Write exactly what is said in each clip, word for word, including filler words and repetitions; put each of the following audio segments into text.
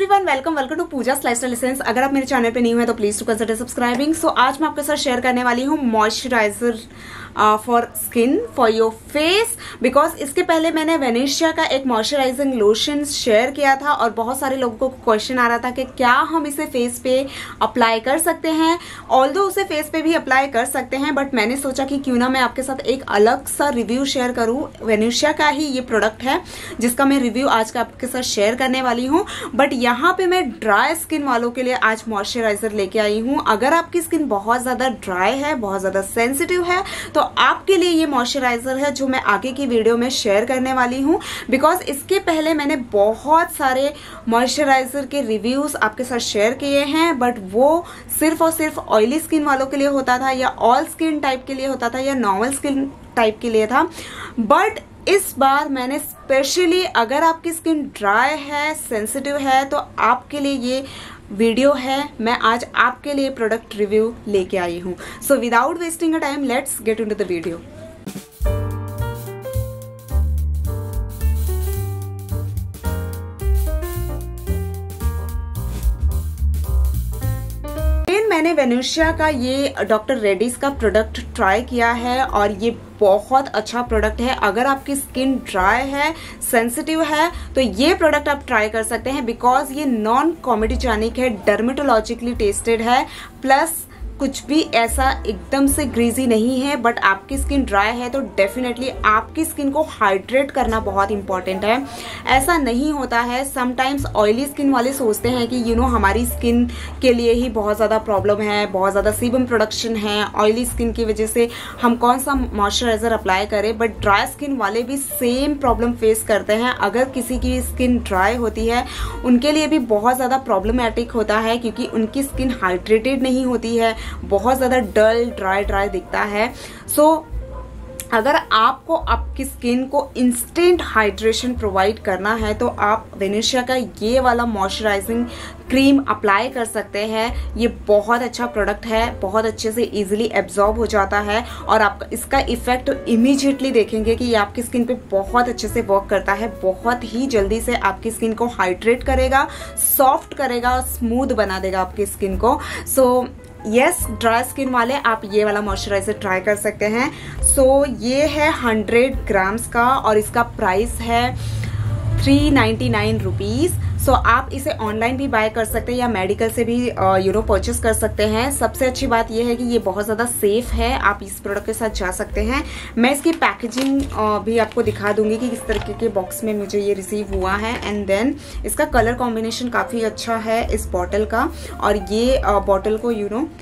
Everyone, welcome welcome to Pooja's lifestyle essence. अगर आप मेरे चैनल पे न्यू है तो please to consider subscribing. So आज मैं आपके साथ शेयर करने वाली हूँ moisturiser for skin for your face, because इसके पहले मैंने वेनेशिया का एक मॉइस्चराइजिंग लोशन शेयर किया था और बहुत सारे लोगों को क्वेश्चन आ रहा था कि क्या हम इसे फेस पे अप्लाई कर सकते हैं। ऑल्दो उसे फेस पे भी अप्लाई कर सकते हैं, बट मैंने सोचा कि क्यों ना मैं आपके साथ एक अलग सा रिव्यू शेयर करूँ। वेनेशिया का ही ये प्रोडक्ट है जिसका मैं रिव्यू आज का आपके साथ शेयर करने वाली हूँ। बट यहाँ पे मैं ड्राई स्किन वालों के लिए आज मॉइस्चराइजर लेके आई हूँ। अगर आपकी स्किन बहुत ज्यादा ड्राई है, बहुत ज्यादा सेंसिटिव है, तो आपके लिए ये मॉइस्चराइजर है जो मैं आगे की वीडियो में शेयर करने वाली हूँ। बिकॉज इसके पहले मैंने बहुत सारे मॉइस्चराइजर के रिव्यूज आपके साथ शेयर किए हैं, बट वो सिर्फ और सिर्फ ऑयली स्किन वालों के लिए होता था, या ऑल स्किन टाइप के लिए होता था, या नॉर्मल स्किन टाइप के लिए था। बट इस बार मैंने स्पेशली, अगर आपकी स्किन ड्राई है, सेंसिटिव है, तो आपके लिए ये वीडियो है। मैं आज आपके लिए प्रोडक्ट रिव्यू लेके आई हूँ। So without wasting a time, let's get into the video. मैंने वेनेशिया का ये डॉक्टर रेड्डीज का प्रोडक्ट ट्राई किया है और ये बहुत अच्छा प्रोडक्ट है। अगर आपकी स्किन ड्राई है, सेंसिटिव है, तो ये प्रोडक्ट आप ट्राई कर सकते हैं। बिकॉज ये नॉन कॉमेडिजेनिक है, डर्मेटोलॉजिकली टेस्टेड है, प्लस कुछ भी ऐसा एकदम से ग्रीजी नहीं है। बट आपकी स्किन ड्राई है तो डेफिनेटली आपकी स्किन को हाइड्रेट करना बहुत इंपॉर्टेंट है। ऐसा नहीं होता है, समटाइम्स ऑयली स्किन वाले सोचते हैं कि यू नो हमारी स्किन के लिए ही बहुत ज़्यादा प्रॉब्लम है, बहुत ज़्यादा सीबम प्रोडक्शन है, ऑयली स्किन की वजह से हम कौन सा मॉइस्चराइजर अप्लाई करें। बट ड्राई स्किन वाले भी सेम प्रॉब्लम फेस करते हैं। अगर किसी की स्किन ड्राई होती है, उनके लिए भी बहुत ज़्यादा प्रॉब्लमैटिक होता है, क्योंकि उनकी स्किन हाइड्रेटेड नहीं होती है, बहुत ज्यादा डल ड्राई ड्राई दिखता है। सो so, अगर आपको आपकी स्किन को इंस्टेंट हाइड्रेशन प्रोवाइड करना है तो आप वेनेशिया का ये वाला मॉइस्चराइजिंग क्रीम अप्लाई कर सकते हैं। ये बहुत अच्छा प्रोडक्ट है, बहुत अच्छे से इजीली एब्जॉर्ब हो जाता है और आप इसका इफेक्ट इमीडिएटली देखेंगे कि ये आपकी स्किन पे बहुत अच्छे से वर्क करता है। बहुत ही जल्दी से आपकी स्किन को हाइड्रेट करेगा, सॉफ्ट करेगा, स्मूथ बना देगा आपकी स्किन को। So so, yes yes, dry skin वाले आप ये वाला मॉइस्चराइजर ट्राई कर सकते हैं। सो so, ये है हंड्रेड ग्राम्स का और इसका प्राइस है three ninety nine rupees. So आप इसे ऑनलाइन भी बाय कर सकते हैं या मेडिकल से भी यू नो परचेस कर सकते हैं। सबसे अच्छी बात यह है कि ये बहुत ज़्यादा सेफ है, आप इस प्रोडक्ट के साथ जा सकते हैं। मैं इसकी पैकेजिंग uh, भी आपको दिखा दूंगी कि किस तरीके के बॉक्स में मुझे ये रिसीव हुआ है। एंड देन इसका कलर कॉम्बिनेशन काफ़ी अच्छा है इस बॉटल का, और ये बॉटल uh, को यू नो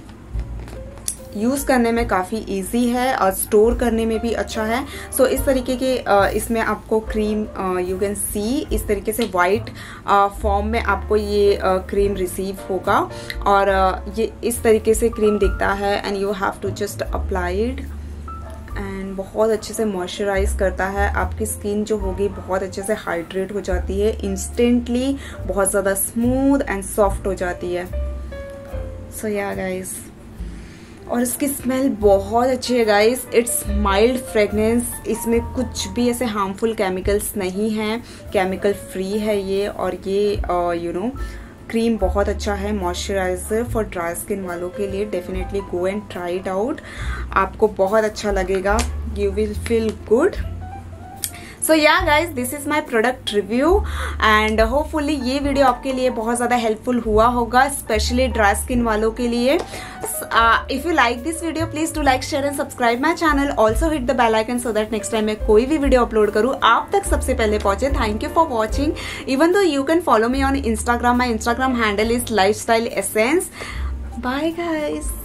यूज़ करने में काफ़ी इजी है और स्टोर करने में भी अच्छा है। सो so, इस तरीके के इसमें आपको क्रीम यू कैन सी इस तरीके से वाइट फॉर्म में आपको ये क्रीम रिसीव होगा, और ये इस तरीके से क्रीम दिखता है। And you have to just applied and बहुत अच्छे से मॉइस्चराइज करता है। आपकी स्किन जो होगी बहुत अच्छे से हाइड्रेट हो जाती है, इंस्टेंटली बहुत ज़्यादा स्मूथ एंड सॉफ्ट हो जाती है। सो या गाइस, और इसकी स्मेल बहुत अच्छी है गाइस। इट्स माइल्ड फ्रेगनेंस, इसमें कुछ भी ऐसे हार्मफुल केमिकल्स नहीं हैं, केमिकल फ्री है ये। और ये यू नो क्रीम बहुत अच्छा है मॉइस्चराइजर फॉर ड्राई स्किन वालों के लिए। Definitely go and try it out, आपको बहुत अच्छा लगेगा, you will feel good. So yeah guys, this is my product review and hopefully ये वीडियो आपके लिए बहुत ज़्यादा हेल्पफुल हुआ होगा, स्पेशली ड्राई स्किन वालों के लिए। If you like this video, please to like, share and subscribe my channel. Also hit the bell icon so that next time मैं कोई भी वीडियो अपलोड करूँ आप तक सबसे पहले पहुंचे। Thank you for watching. Even though you can follow me on Instagram, my Instagram handle is lifestyle essence. Bye guys.